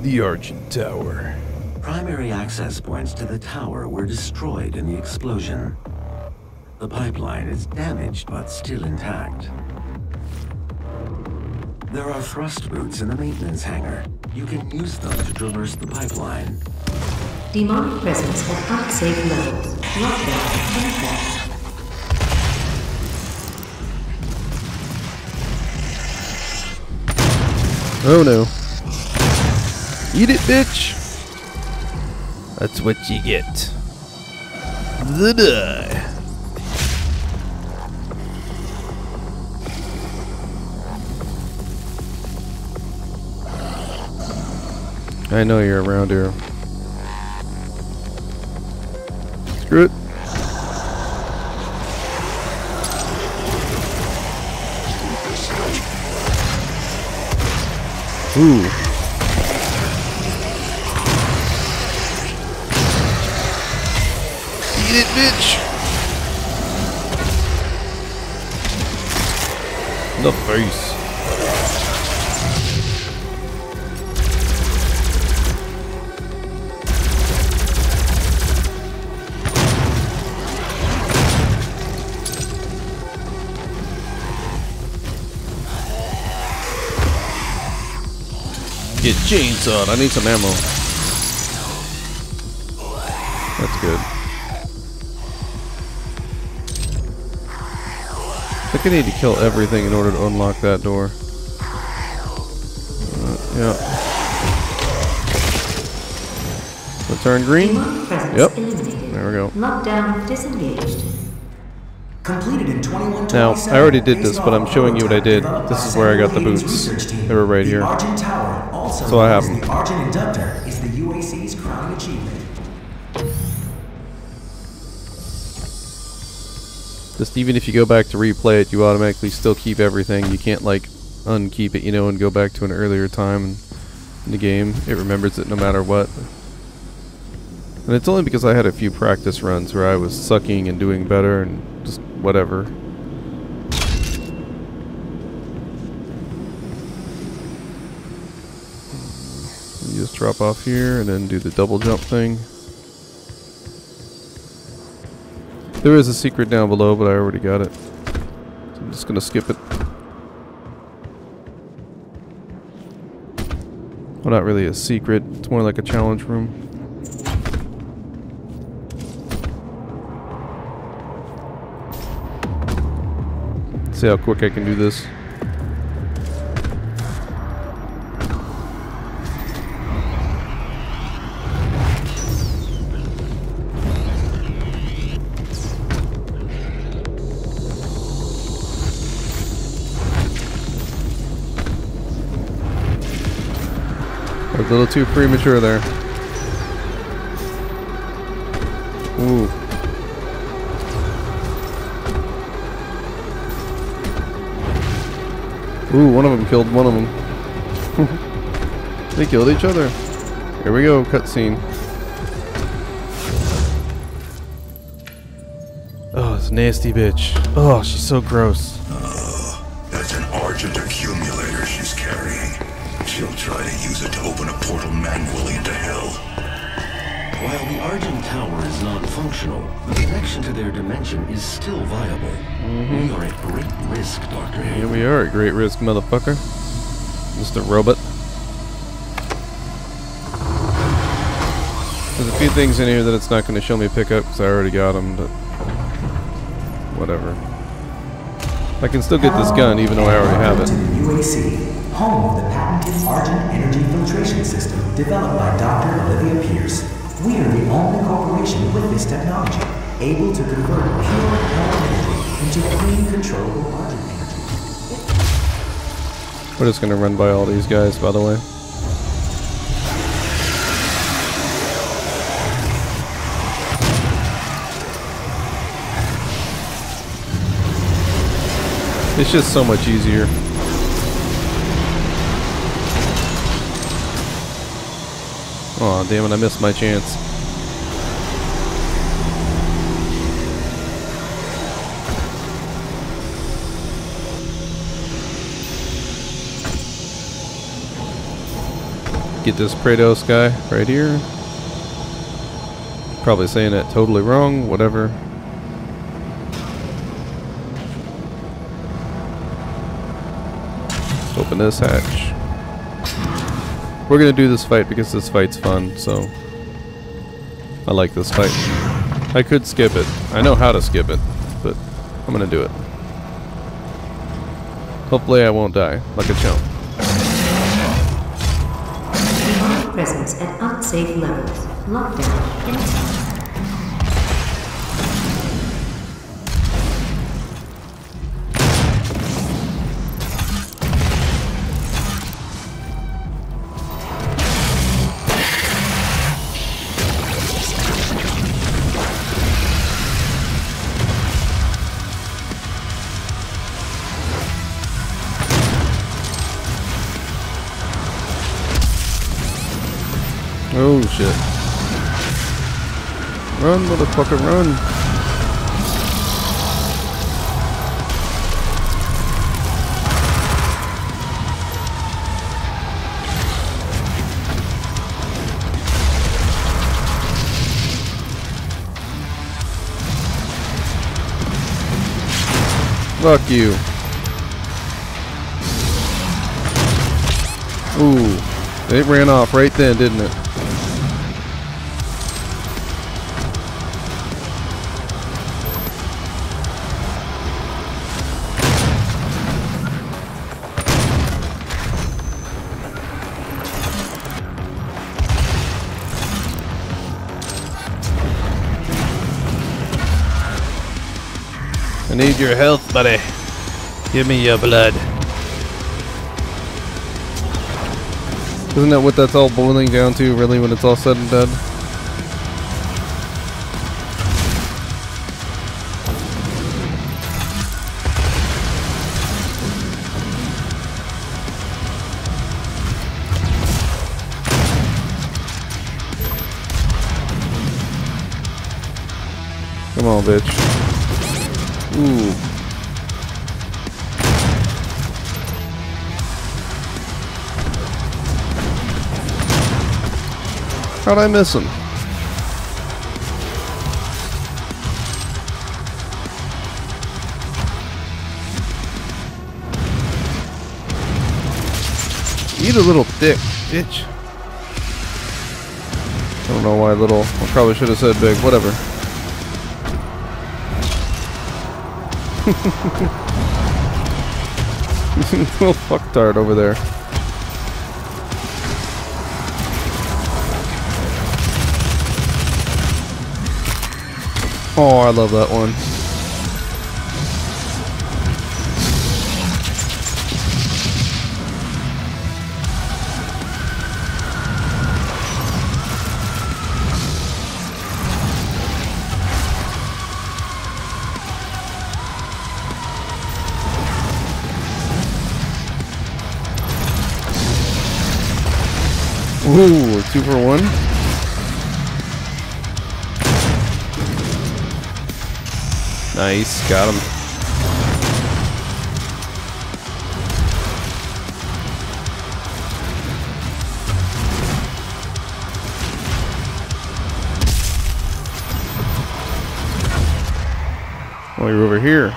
The Argent Tower. Primary access points to the tower were destroyed in the explosion. The pipeline is damaged but still intact. There are thrust boots in the maintenance hangar. You can use them to traverse the pipeline. Demonic presence at unsafe levels. Lockdown in effect. Oh no. Eat it, bitch! That's what you get. The die. I know you're around here. Screw it. Ooh. Eat it, bitch. In the face. Get chainsawed. I need some ammo. That's good. I think I need to kill everything in order to unlock that door. Yeah. So turn green? Yep. There we go. Lockdown disengaged. Completed in 2127. Now, I already did this, but I'm showing you what I did. This is where I got the boots. They were right here. Argent Tower, also So I have known as them. the Argent Inductor, is the UAC's crowning achievement. Just even if you go back to replay it, you automatically still keep everything. You can't like unkeep it, you know, and go back to an earlier time in the game. It remembers it no matter what. And it's only because I had a few practice runs where I was sucking and doing better and just whatever. You just drop off here and then do the double jump thing. There is a secret down below, but I already got it. So I'm just gonna skip it. Well, not really a secret. It's more like a challenge room. See how quick I can do this. A little too premature there. Ooh. Ooh, one of them killed one of them. They killed each other. Here we go, cutscene. Oh, this nasty bitch. Oh, she's so gross. That's an Argent accumulator she's carrying. She'll try to use it to open a portal manually into hell. While the Argent Tower is non-functional, the connection to their dimension is still viable. We are at great risk, Dr. Yeah, Hayward. we are at great risk, motherfucker. Just a robot. There's a few things in here that it's not going to show me pick up because I already got them, but whatever. I can still get this gun even though I already have it. To the UAC, home of the patented Argent Energy Filtration System developed by Dr. Olivia Pierce. We are the only corporation with this technology, able to convert pure hell energy into clean, controllable Argent energy. We're just going to run by all these guys, by the way. It's just so much easier. Aw, damn it, I missed my chance. get this Kratos guy right here. Probably saying it totally wrong, whatever. Let's open this hatch. We're gonna do this fight because this fight's fun, so I like this fight. I could skip it. I know how to skip it, but I'm gonna do it. Hopefully I won't die like a chump. Demonic presence at unsafe levels. Lockdown inside. Oh shit. Run, motherfucker, run. Fuck you. Ooh. It ran off right then, didn't it? I need your health, buddy. Give me your blood. Isn't that what that's all boiling down to, really, when it's all said and done? Come on, bitch. Ooh. How'd I miss him? Eat a little dick, bitch. I don't know why little. I probably should have said big. Whatever. Little fucktard over there. Oh, I love that one. Ooh, 2 for 1. Nice, got him. Oh, you're over here.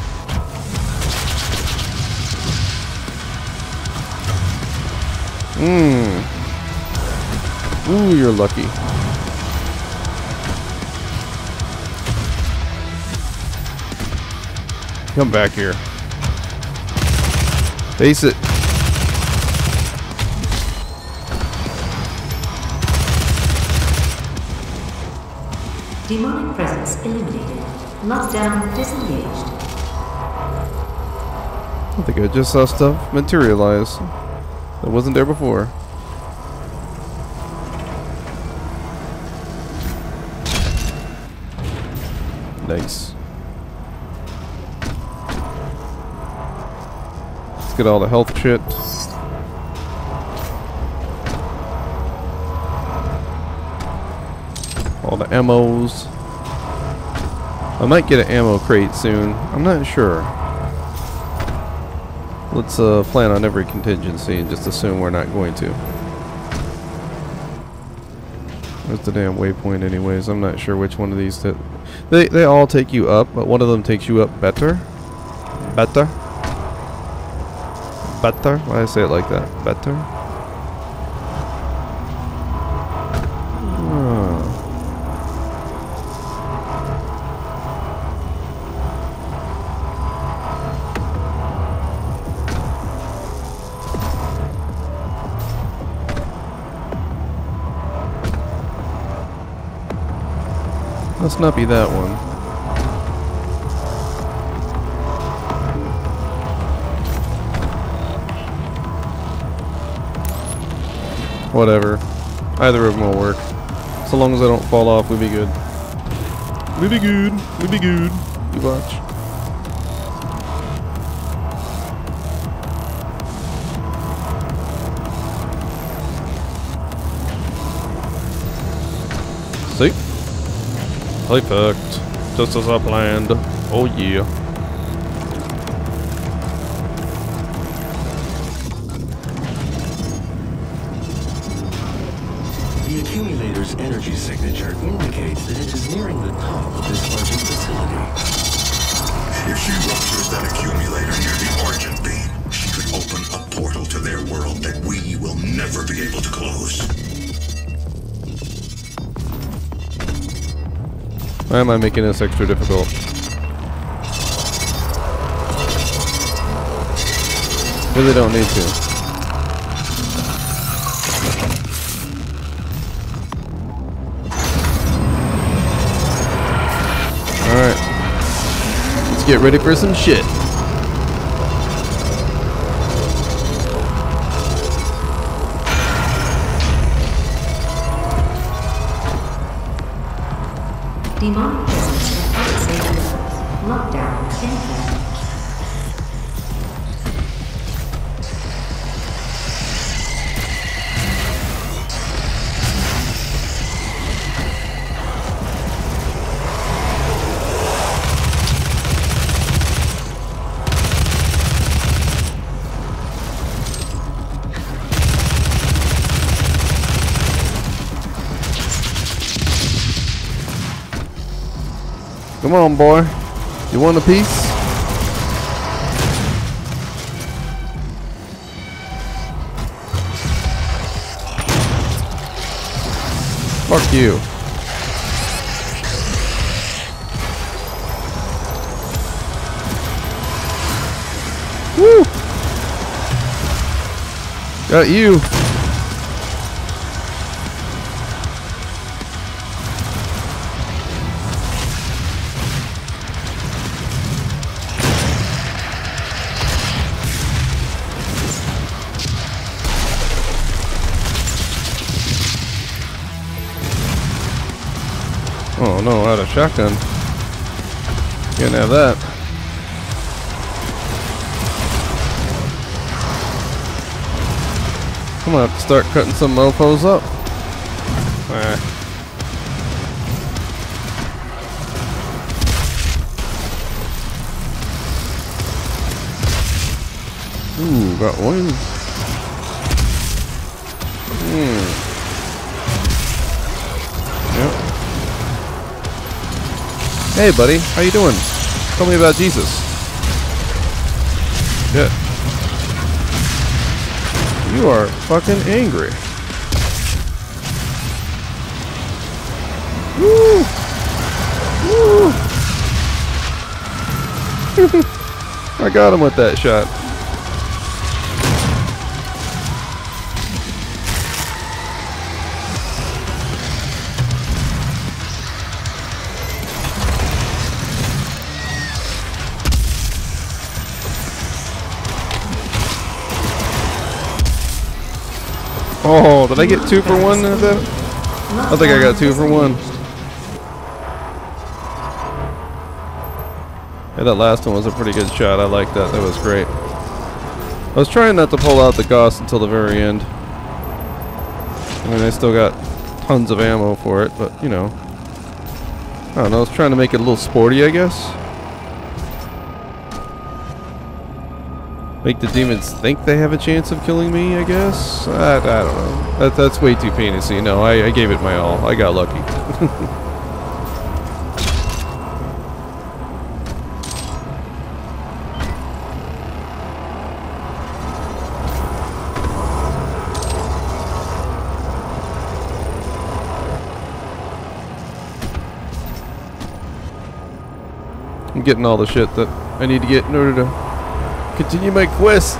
Ooh, you're lucky. Come back here. Face it. Demonic presence eliminated. Lockdown disengaged. I think I just saw stuff materialize that wasn't there before. Nice. Let's get all the health shit. All the ammos. I might get an ammo crate soon. I'm not sure. Let's plan on every contingency and just assume we're not going to. Where's the damn waypoint anyways? I'm not sure which one of these that... They all take you up, but one of them takes you up better. Better? Better? Why do I say it like that? Better? Oh. Must not be that one. Whatever. Either of them will work. So long as I don't fall off, we'll be good. We'll be good. We'll be good. You watch. See? Perfect. Just as I planned. Oh yeah. The accumulator's energy signature indicates that it is nearing the top of this Argent facility. If she ruptures that accumulator near the Argent beam, she could open a portal to their world that we will never be able to close. Why am I making this extra difficult? Really don't need to. Alright. Let's get ready for some shit. Demonic presence at unsafe levels. Lockdown in effect. Come on, boy. You want a piece? Fuck you. Woo! Got you. Oh no, out of shotgun. Can't have that. I'm gonna have to start cutting some mofos up. Ooh, got one. Yep. Hey buddy, how you doing? Tell me about Jesus. Shit. You are fucking angry. Woo! Woo! I got him with that shot. Oh, did I get 2 for 1 of that? I think I got 2 for 1. Yeah, that last one was a pretty good shot. I like that. That was great. I was trying not to pull out the Gauss until the very end. I mean, I still got tons of ammo for it, but, you know. I don't know. I was trying to make it a little sporty, I guess. Make the demons think they have a chance of killing me, I guess? I don't know. That's way too fantasy. No, I gave it my all. I got lucky. I'm getting all the shit that I need to get in order to continue my quest.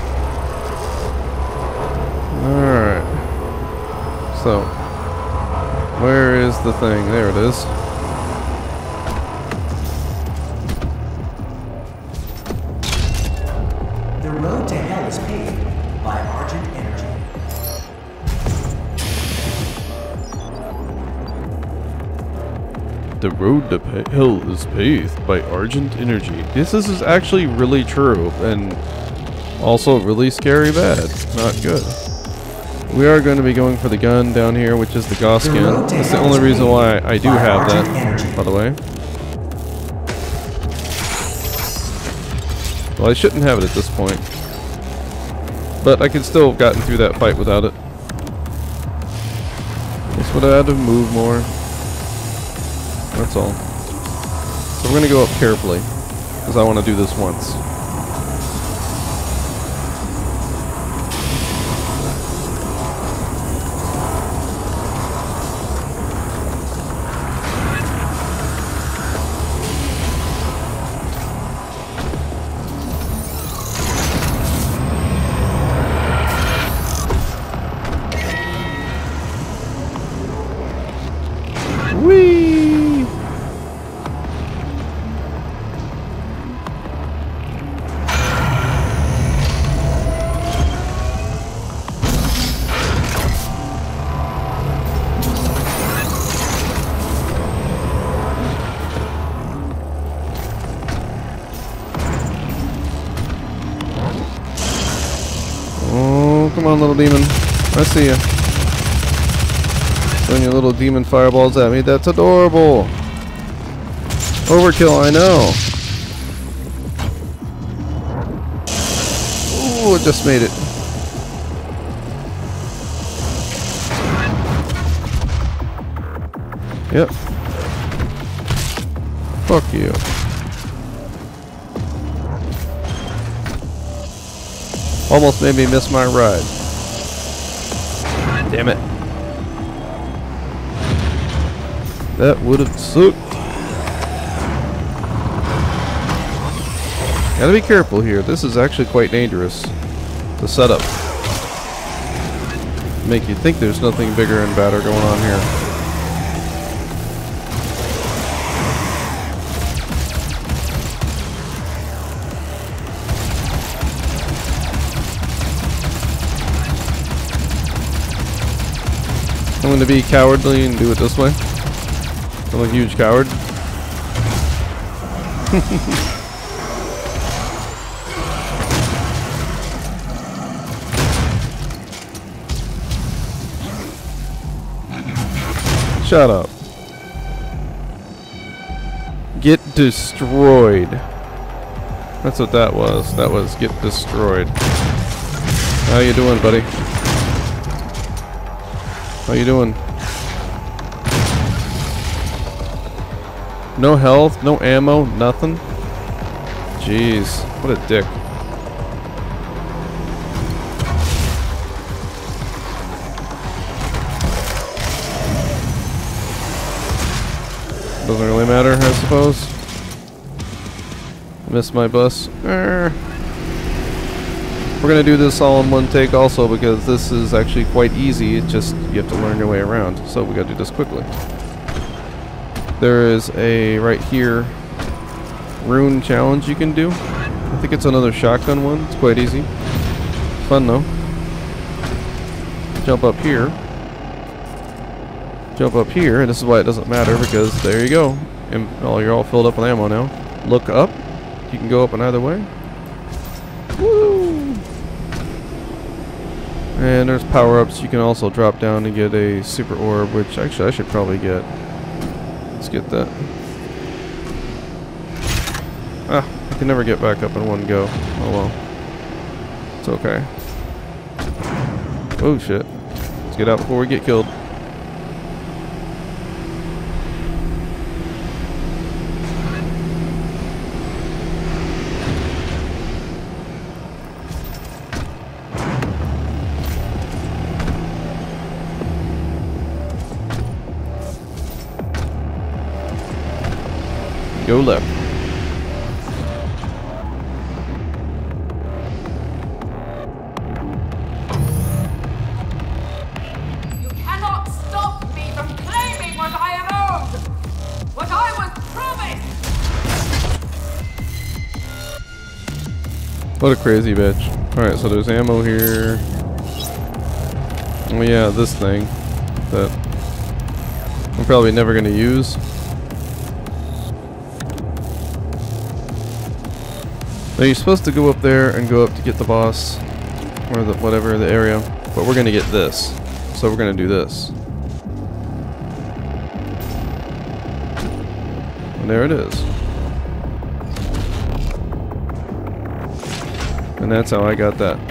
Alright. So, where is the thing? There it is. The road to hell is paved by Argent Energy. The road to hell is paved by Argent Energy. This is actually really true, and also really scary bad. Not good. We are going to be going for the gun down here, which is the Gauss gun. That's the only reason why I do have that, by the way. Well, I shouldn't have it at this point. But I could still have gotten through that fight without it. Just would have had to move more. That's all. So we're going to go up carefully, because I want to do this once. Whee! Oh, come on, little demon. I see you. Throwing your little demon fireballs at me. That's adorable. Overkill, I know. Ooh, it just made it. Yep. Fuck you. Almost made me miss my ride. Damn it. That would have sucked. Gotta be careful here. This is actually quite dangerous. The setup. Make you think there's nothing bigger and badder going on here. I'm gonna be cowardly and do it this way. I'm a huge coward. Shut up. Get destroyed. That's what that was. That was get destroyed. How you doing, buddy? How you doing? No health, no ammo, nothing? Jeez, what a dick. Doesn't really matter, I suppose. Missed my bus. We're gonna do this all in one take also, because this is actually quite easy. It's just you have to learn your way around. So we gotta do this quickly. There is a right here rune challenge you can do. I think it's another shotgun one. It's quite easy. Fun though. Jump up here. Jump up here, and this is why it doesn't matter, because there you go. And you're all filled up with ammo now. Look up. You can go up in either way. Woo! And there's power-ups. You can also drop down and get a super orb, which actually I should probably get. Let's get that. Ah, I can never get back up in one go. Oh well. It's okay. Oh shit. Let's get out before we get killed. Go left. You cannot stop me from claiming what I am owed! What I was promised! What a crazy bitch. Alright, so there's ammo here. Oh yeah, this thing that I'm probably never going to use. Now you're supposed to go up there and go up to get the boss, or the whatever, the area, but we're gonna get this, so we're gonna do this. And there it is. And that's how I got that.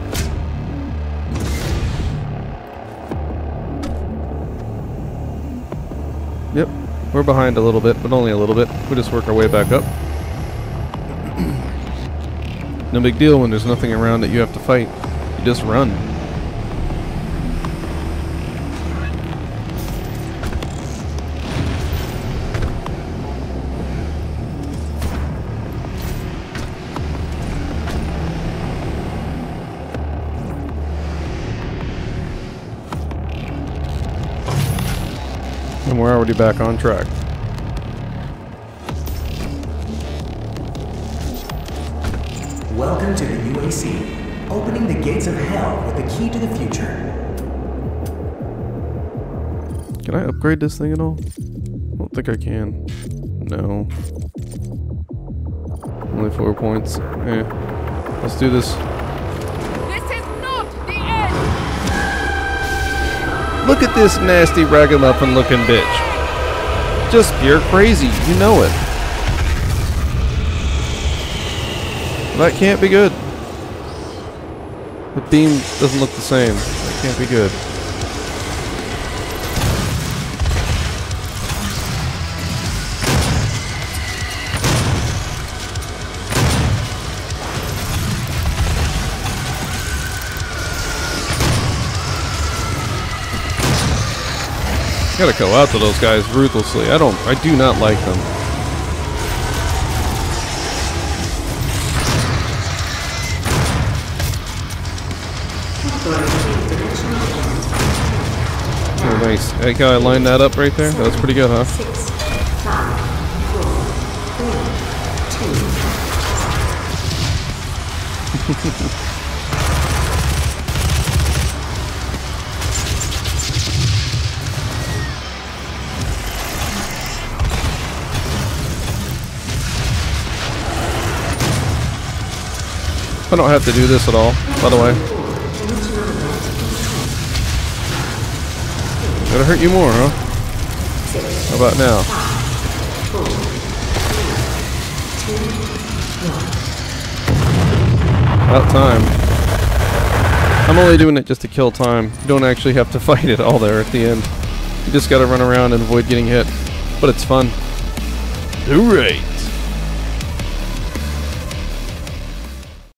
Yep, we're behind a little bit, but only a little bit. We'll just work our way back up. No big deal when there's nothing around that you have to fight. You just run. And we're already back on track. Welcome to the UAC, opening the gates of hell with the key to the future. Can I upgrade this thing at all? I don't think I can. No. Only 4 points. Eh. Let's do this. This is not the end! Look at this nasty ragamuffin looking bitch. Just pure crazy. You know it. That can't be good. The beam doesn't look the same. That can't be good. Gotta go out to those guys ruthlessly. I do not like them. Oh, nice. Hey, can I line that up right there? That was pretty good, huh? 6, 5, 4, 3, 2. I don't have to do this at all, by the way. Gotta hurt you more, huh? How about now? About time. I'm only doing it just to kill time. You don't actually have to fight it all there at the end. You just gotta run around and avoid getting hit. But it's fun. Alright.